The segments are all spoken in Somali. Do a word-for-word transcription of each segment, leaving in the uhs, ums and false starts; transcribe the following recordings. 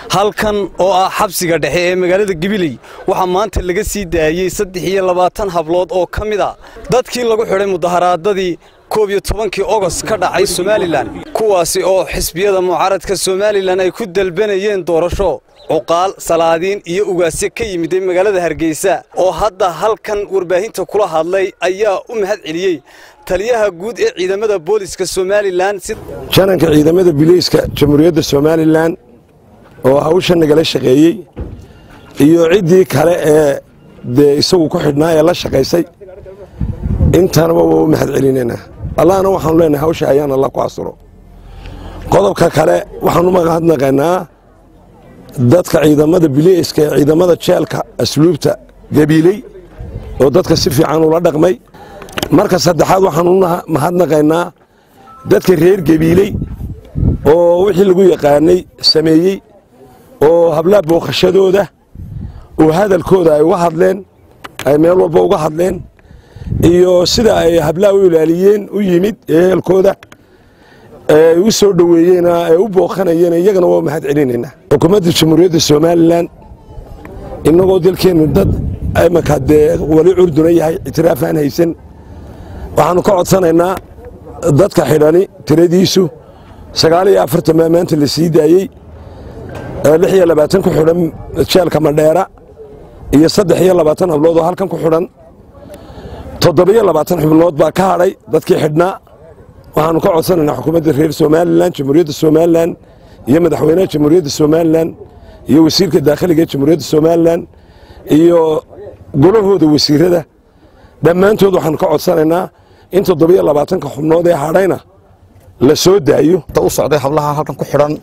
halkan oo ah xabsiga dhexe ee magaalada Gabiley waxa maanta laga sii daayay saddex iyo labaatan hablood oo kamid ah dadkii lagu xiray mudaharaadadii koob iyo tobankii August ka dhacay Somaliland kuwaasi oo xisbiyada mucaaradka Somaliland ay ku dalbanayeen doorasho uqaal salaadiin iyo ugaasyo ka yimid magaalada Hargeysa oo hadda halkan warbaahinta kula hadlay ayaa u mahad celiyay taliyaha guud ee ciidamada booliska Somaliland jananka ciidamada booliska Jamhuuriyadda Somaliland oo hawshan nagala shaqeeyay iyo cidii kale ee isagu ku xidhnaa ee la shaqeysay intana waa mahad celinayna Allahna waxaan leenahay hawsha ayaan Allah ku asuro qodobka kale waxaan u mahadnaqaynaa dadka ciidamada booliska ciidamada jeelka asluubta Gabiley oo dadka si fiican ula dhaqmay marka saddexaad waxaan u mahadnaqaynaa dadka reer Gabiley oo wixii lagu yaqaanay sameeyay oo habla booqashadooda oo hadalkooda ay uga hadleen ay meel walba uga hadleen iyo sida ay habla u ilaaliyeen u yimid ehelkooda ee u soo dhaweeyeen ay u booqanayeen iyagana waa mahad celinayna xukuumadda Jamhuuriyadda Somaliland inagoo dalkeena dad ay makade wali urduna yahay itiraafan haysan waxaanu ka codsanaynaa dadka xidhani tiradiisu sagaal iyo afartan maanta la sii daayay lix iyo labaatan ku xidhan jeelka Mandheera iyo saddex iyo labaatan hablood oo halkan ku xidhan toddoba iyo labaatan xubnood baa ka hadhay dadkii xidhnaa waxaanu ka codsanaynaa xukuumadda reer Somaliland Jamhuuriyadda Somaliland iyo madaxweynaha Jamhuuriyadda Somaliland iyo wasiirka dakhliga Jamhuuriyadda Somaliland iyo golahooda wasiirada dhammaantood waxaan ka codsanaynaa in toddoba iyo labaatan ka xubnood ee hadhayna la soo daayo u socday hablaha halkan ku xidhan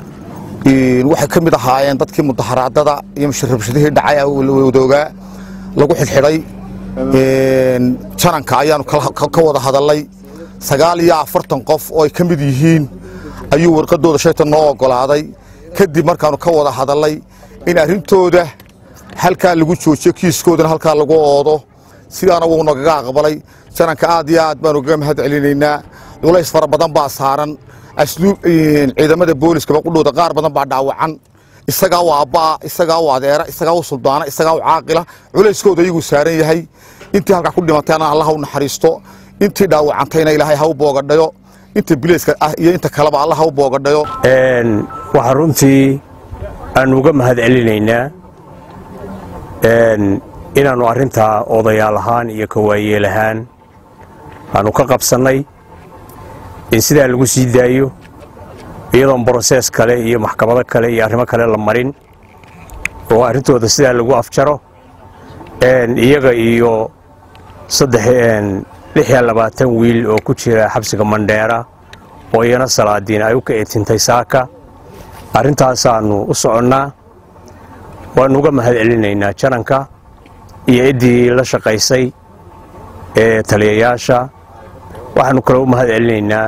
in waxa kamid ahaayeen dadkii mudaharaadada iyo musharrabshadihii dhacay wadooga lagu xilxiray in jananka ayaanu ka wada hadalay sagaal iyo afartan qof oo ay kamid yihiin ayuu warqadooda shaytan noo ogolaaday kadib markaanu ka wada hadalay in arintooda halka lagu joojiyo kiiskoodana halka lagu oodo sidaana uu naga aqbalay jananka aad iyo aad baan uga mahad celinaynaa walays fara badan baa saaran asluub ciidamada booliska qudhooda qaar badan baa dhaawacan isaga waa abaa isaga waa adeera isaga waa suldaana isaga waa caaqila culayskooda iyagu saaran yahay intii halka ku dhimatayna Allah u naxariisto intii dhaawacantayna Ilaahay ha u boogadhayo inta booliska ah iyo inta kaleba Allah ha u boogadhayo een waxa runtii aan uga mahad celinaynaa een inaanu arinta odayaal ahaan iyo kawaayeel ahaan aanu ka qabsanay in sidaa lagu sii daayo iyadoo process kale iyo maxkamado kale iyo arrimo kale la marin oo arintooda sidaa lagu afjaro een iyaga iyo saddex een lix iyo labaatan wiil oo ku jira xabsiga Mandheera oo iyana salaadiin ay u ka eetintay saaka arintaas aanu u soconnaa waanu uga mahad celinaynaa jananka iyo idii la shaqaysay ee taliyayaasha waxaanu kale u mahad celinaynaa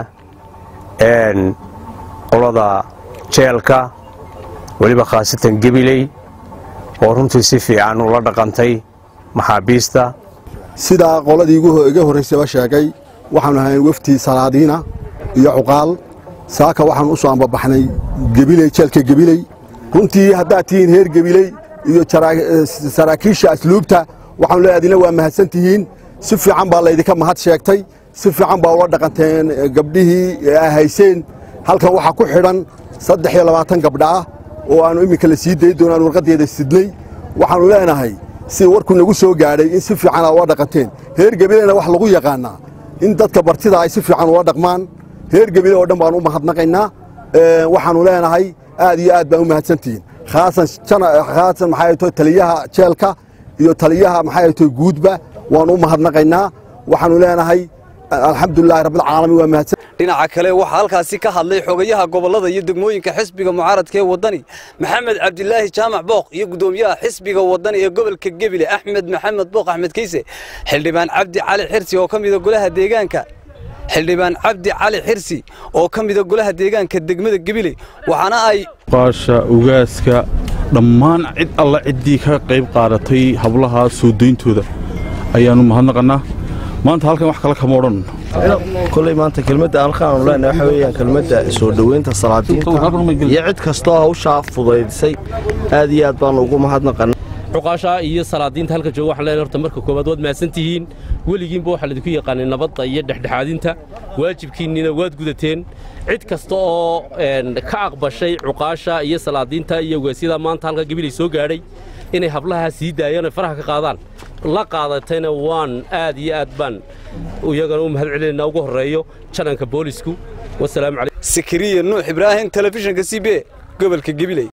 een qolada jeelka waliba khaasatan Gabiley oo runtii si fiican ula dhaqantay maxaabiista sida qoladii iga horeysay sheegay waxaanu ahayn wafti salaadiina iyo uqaal saaka waxaan u soo ambabaxnay Gabiley jeelka Gabiley runtii hadda tiin heer Gabiley iyo saraakiisha asluubta waxaan leeyahay waa mahadsantihiin si fiican baa la idinka mahad sheegtay si fiican baa ula dhaqanteen gabdhihii ay hayseen halkan waxa ku xidhan saddex iyo labaatan gabdha ah oo aanu imika la sii day doonaan warqadeeda sidnay waxaanu leenahay si warku nagu soo gaaray in si fiican ula dhaqanteen heer Gabileyna wax lagu yaqaana in dadka bartida ay si fiican ula dhaqmaan heer Gabiley oo dhan baan u mahadnaqaynaa ee waxaanu leenahay aad iyo aad baan u mahadsantihiin khaasan khaasan maxay tahay taliyaha jeelka iyo taliyaha maxay tahay guudba waan u mahadnaqaynaa waxaanu leenahay alxamdulillaah rabbil caalamiin waa mahadsan dhinaca kale waxa halkaasi ka hadlay xogayaha gobolada iyo degmooyinka xisbiga mucaaradka ee wadani Maxamed Cabdilaahi Jaamac Booq iyo gudoomiyaha xisbiga wadani ee gobolka Gabiley Axmed Maxamed Booq Axmed Kiise xildhibaan Cabdi Cali Xirsi oo kamid ah golaha deegaanka xildhibaan Cabdi Cali Xirsi oo kamid ah golaha deegaanka degmada Gabiley waxaana ay qaasha ugaaska dhammaan cid alla cidii ka qayb qaadatay hablaha soo deyntooda ayaanu mahadnaqanaa maanta halkan wax kala kama oran كل ما أنت كلمة أرخان ولا نحوي كلمة سودوين تصلاتين يعد كستوها وشاف فضيل سي هذه أدبان وقوم هذا قن عقاشة إيه صلاتين تهلك جوا حلا نرتمرك كوبادود ما سنتين وليجين بو حلا دكية قان النبض يدح دحادين تا واجب كيننا واد جودتين عد كستو كعقب شيء عقاشة إيه صلاتين تا يوجسيدا ما أنت هلك قبل يسوق علي إني حبلها سيدا يعني فرح كقاضان لا قاضتين وان آدي أدبان ويقولون هذا علينا وجه الرئيو كان كبوليسكو والسلام عليكم سكرية نوح إبراهيم تلفزيون كسيبه قبل كجبلي